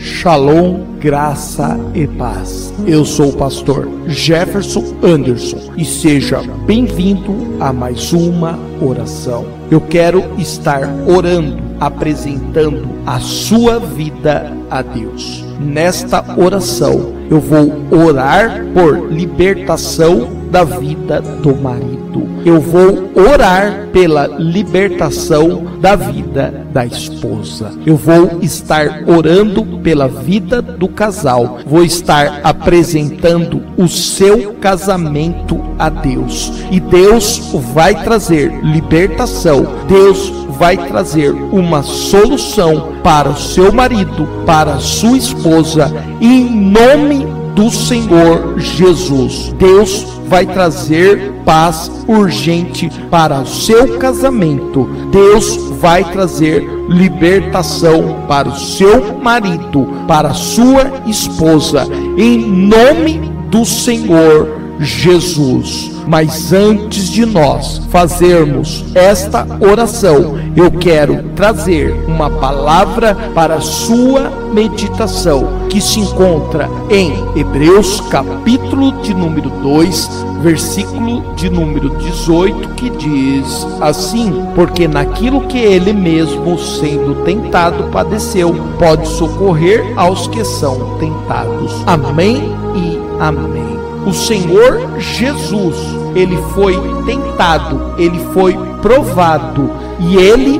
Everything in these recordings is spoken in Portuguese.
Shalom, graça e paz. Eu sou o pastor Jefferson Anderson e seja bem-vindo a mais uma oração. Eu quero estar orando, apresentando a sua vida a Deus. Nesta oração, eu vou orar por libertação da vida do marido. Eu vou orar pela libertação da vida da esposa. Eu vou estar orando pela vida do casal. Vou estar apresentando o seu casamento a Deus. E Deus vai trazer libertação. Deus vai trazer uma solução para o seu marido, para a sua esposa, em nome do Senhor Jesus. Deus vai trazer paz urgente para o seu casamento. Deus vai trazer libertação para o seu marido, para a sua esposa, em nome do Senhor Jesus. Mas antes de nós fazermos esta oração, eu quero trazer uma palavra para a sua meditação, que se encontra em Hebreus capítulo de número 2, versículo de número 18, que diz assim: porque naquilo que ele mesmo, sendo tentado, padeceu, pode socorrer aos que são tentados. Amém e amém. O Senhor Jesus, ele foi tentado, ele foi provado e ele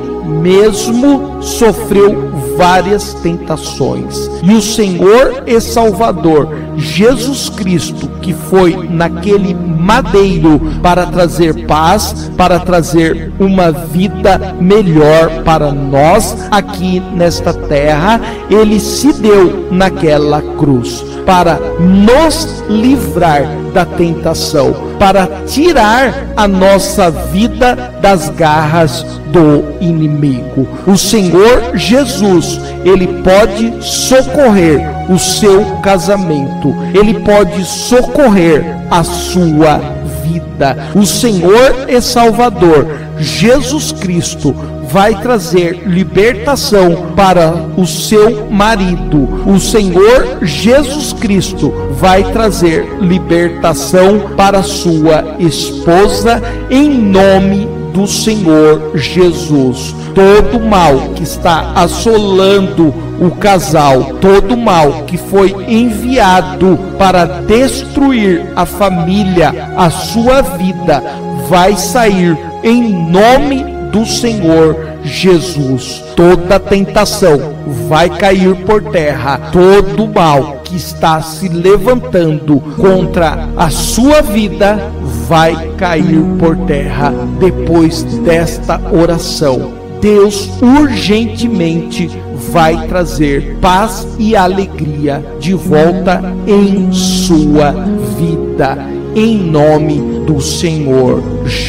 mesmo sofreu várias tentações. E o Senhor e Salvador Jesus Cristo, que foi naquele madeiro para trazer paz, para trazer uma vida melhor para nós aqui nesta terra, ele se deu naquela cruz para nos livrar da tentação, para tirar a nossa vida das garras do inimigo. O Senhor Jesus, ele pode socorrer o seu casamento, ele pode socorrer a sua vida. O Senhor e Salvador Jesus Cristo vai trazer libertação para o seu marido. O Senhor Jesus Cristo vai trazer libertação para a sua esposa, em nome do Senhor Jesus. Todo mal que está assolando o casal, todo mal que foi enviado para destruir a família, a sua vida, vai sair em nome do Senhor Jesus. Toda tentação vai cair por terra. Todo mal que está se levantando contra a sua vida vai cair por terra. Depois desta oração, Deus urgentemente vai trazer paz e alegria de volta em sua vida, em nome do Senhor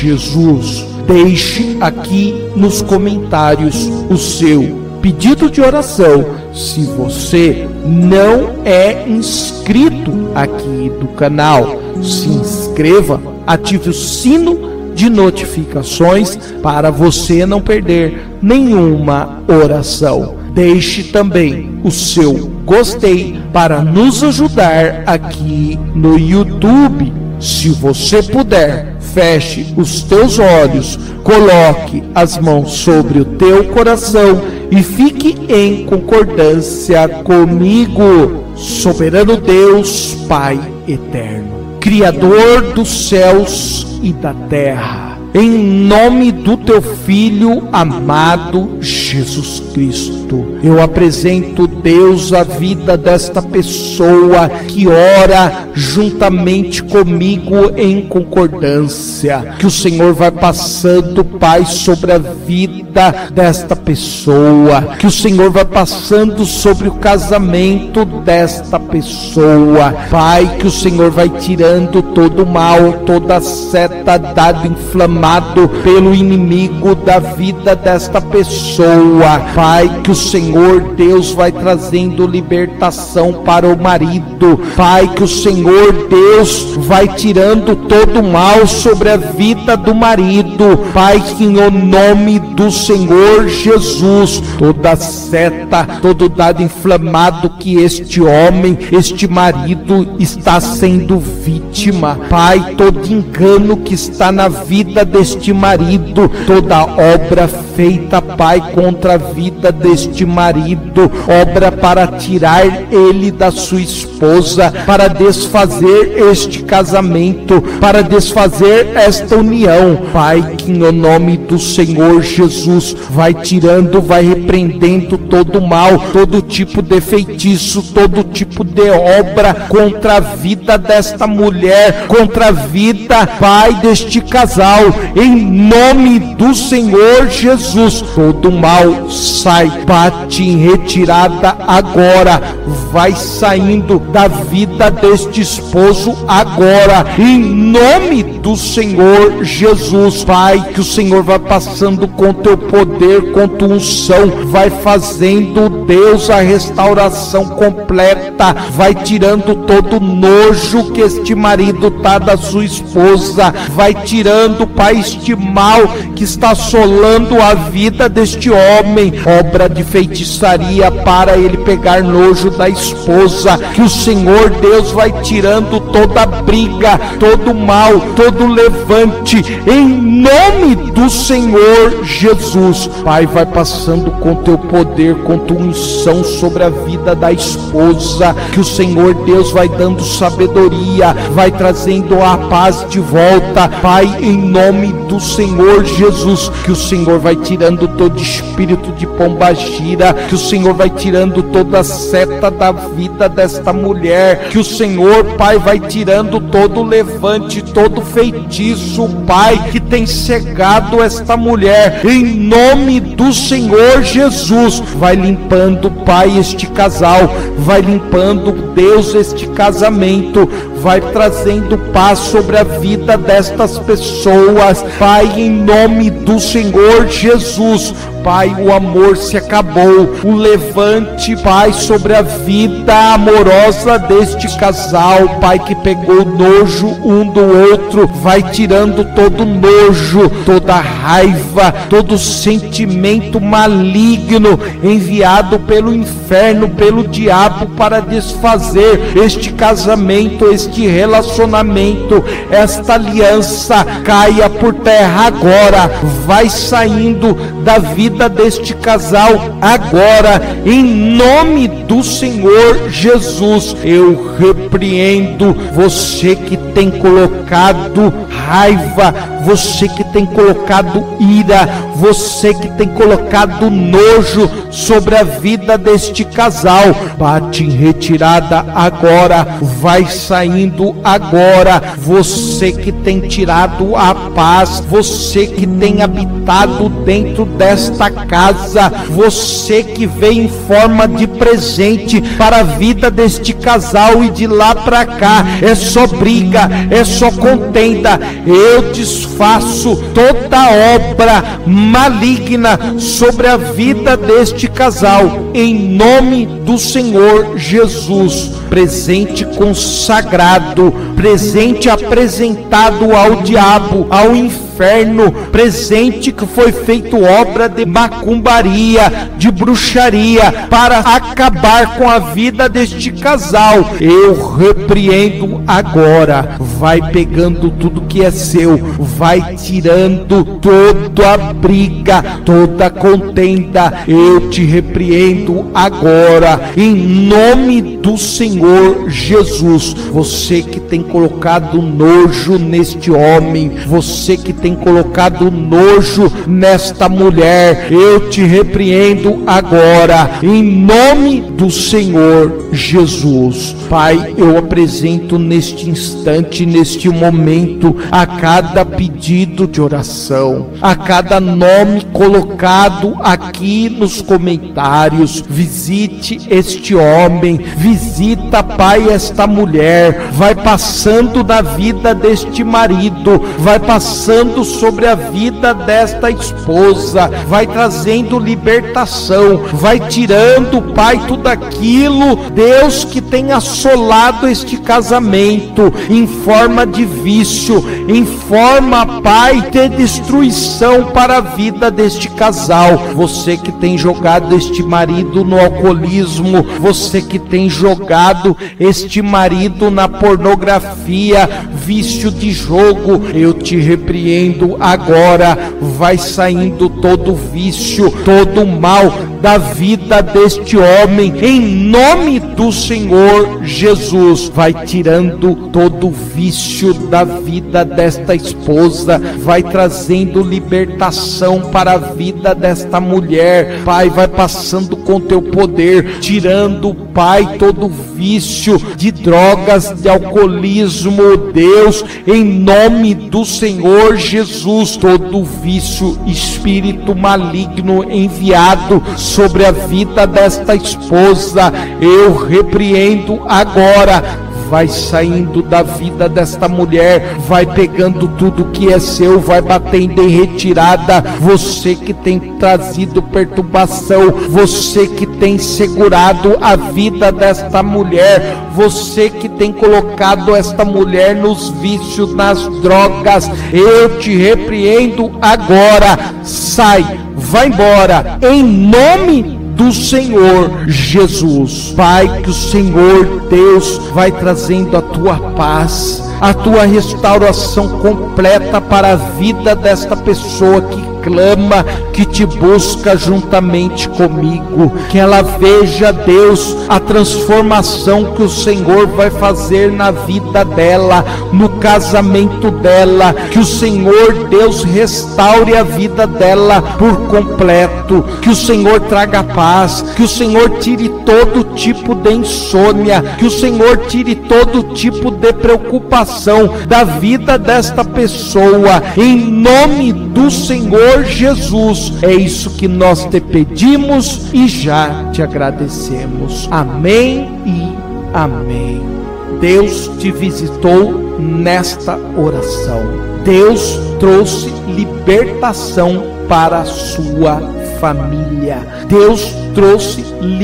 Jesus. Deixe aqui nos comentários o seu pedido de oração. Se você não é inscrito aqui do canal, se inscreva, ative o sino de notificações para você não perder nenhuma oração. Deixe também o seu gostei para nos ajudar aqui no YouTube. Se você puder, feche os teus olhos, coloque as mãos sobre o teu coração e fique em concordância comigo. Soberano Deus, Pai eterno, Criador dos céus e da terra, em nome do teu Filho amado Jesus Cristo, eu apresento, Deus, a vida desta pessoa que ora juntamente comigo em concordância. Que o Senhor vai passando, Pai, sobre a vida desta pessoa. Que o Senhor vai passando sobre o casamento desta pessoa. Pai, que o Senhor vai tirando todo o mal, toda a seta, dado inflamação inflamado pelo inimigo da vida desta pessoa. Pai, que o Senhor Deus vai trazendo libertação para o marido. Pai, que o Senhor Deus vai tirando todo o mal sobre a vida do marido. Pai, que em nome do Senhor Jesus, toda seta, todo dado inflamado que este homem, este marido está sendo vítima. Pai, todo engano que está na vida deste marido, toda obra feita, Pai, contra a vida deste marido, obra para tirar ele da sua esposa, para desfazer este casamento, para desfazer esta união. Pai, que no nome do Senhor Jesus vai tirando, vai repreendendo todo mal, todo tipo de feitiço, todo tipo de obra contra a vida desta mulher, contra a vida, Pai, deste casal, em nome do Senhor Jesus. Todo mal sai, bate em retirada agora, vai saindo da vida deste esposo agora, em nome do Senhor Jesus. Pai, que o Senhor vai passando com teu poder, com tua unção, vai fazendo, Deus, a restauração completa, vai tirando todo nojo que este marido tá da sua esposa, vai tirando, Pai, este mal que está assolando a vida deste homem, obra de feitiçaria para ele pegar nojo da esposa. Que o Senhor Deus vai tirando toda briga, todo mal, todo levante, em nome do Senhor Jesus. Pai, vai passando com teu poder, com tua unção sobre a vida da esposa. Que o Senhor Deus vai dando sabedoria, vai trazendo a paz de volta. Pai, em nome do Senhor Jesus, que o Senhor vai tirando todo espírito de pombagira, que o Senhor vai tirando toda seta da vida desta mulher, que o Senhor, Pai, vai tirando todo levante, todo feitiço, Pai, que tem cegado esta mulher, em nome do Senhor Jesus. Vai limpando, Pai, este casal, vai limpando, Deus, este casamento, vai trazendo paz sobre a vida destas pessoas, Pai, em nome do Senhor Jesus. Pai, o amor se acabou, o levante, Pai, sobre a vida amorosa deste casal, Pai, que pegou nojo um do outro, vai tirando todo nojo, toda raiva, todo sentimento maligno enviado pelo inferno, pelo diabo, para desfazer este casamento, este relacionamento, esta aliança. Caia por terra agora, vai saindo da vida deste casal agora, em nome do Senhor Jesus. Eu repreendo você que tem colocado raiva, você que tem colocado ira, você que tem colocado nojo sobre a vida deste casal. Bate em retirada agora, vai saindo agora. Você que tem tirado a paz, você que tem habitado dentro desta casa, você que veio em forma de presente para a vida deste casal e de lá para cá é só briga, é só contenda. Eu desfaço toda obra maligna sobre a vida deste casal, em nome do Senhor Jesus. Presente consagrado, presente apresentado ao diabo, ao inferno, presente que foi feito obra de macumbaria, de bruxaria, para acabar com a vida deste casal. Eu repreendo agora. Vai pegando tudo que é seu, vai tirando toda a briga, toda a contenda. Eu te repreendo agora, em nome do Senhor Jesus. Você que tem colocado nojo neste homem, você que tem colocado nojo nesta mulher, eu te repreendo agora, em nome do Senhor Jesus. Pai, eu apresento neste instante, neste momento, a cada pedido de oração, a cada nome colocado aqui nos comentários. Visite este homem, visita, Pai, esta mulher, vai passando na vida deste marido, vai passando soprando sobre a vida desta esposa, vai trazendo libertação, vai tirando, Pai, tudo aquilo, Deus, que tem assolado este casamento em forma de vício, em forma, Pai, de destruição para a vida deste casal. Você que tem jogado este marido no alcoolismo, você que tem jogado este marido na pornografia, vício de jogo, eu te repreendo agora. Vai saindo todo vício, todo mal da vida deste homem, em nome do Senhor Jesus. Vai tirando todo vício da vida desta esposa, vai trazendo libertação para a vida desta mulher. Pai, vai passando com teu poder, tirando, Pai, todo vício de drogas, de alcoolismo, Deus, em nome do Senhor Jesus. Todo vício, espírito maligno enviado sobre a vida desta esposa, eu repreendo agora. Vai saindo da vida desta mulher, vai pegando tudo que é seu, vai batendo em retirada. Você que tem trazido perturbação, você que tem segurado a vida desta mulher, você que tem colocado esta mulher nos vícios, nas drogas, eu te repreendo agora. Sai, vai embora, em nome do Senhor Jesus. Pai, que o Senhor Deus vai trazendo a tua paz, a tua restauração completa para a vida desta pessoa que clama, que te busca juntamente comigo. Que ela veja, Deus, a transformação que o Senhor vai fazer na vida dela, no casamento dela. Que o Senhor, Deus, restaure a vida dela por completo. Que o Senhor traga paz, que o Senhor tire todo tipo de insônia, que o Senhor tire todo tipo de preocupação da vida desta pessoa, em nome do Senhor Jesus. É isso que nós te pedimos e já te agradecemos. Amém e amém. Deus te visitou nesta oração. Deus trouxe libertação para a sua família. Deus trouxe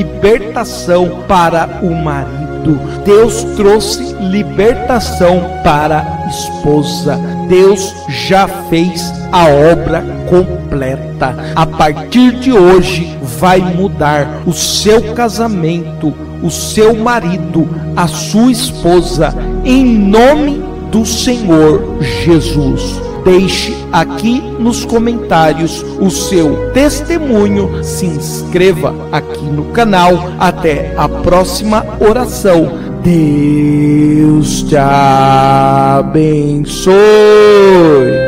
libertação para o marido. Deus trouxe libertação para a esposa. Deus já fez a obra completa. A partir de hoje vai mudar o seu casamento, o seu marido, a sua esposa, em nome do Senhor Jesus. Deixe aqui nos comentários o seu testemunho, se inscreva aqui no canal. Até a próxima oração. Deus te abençoe.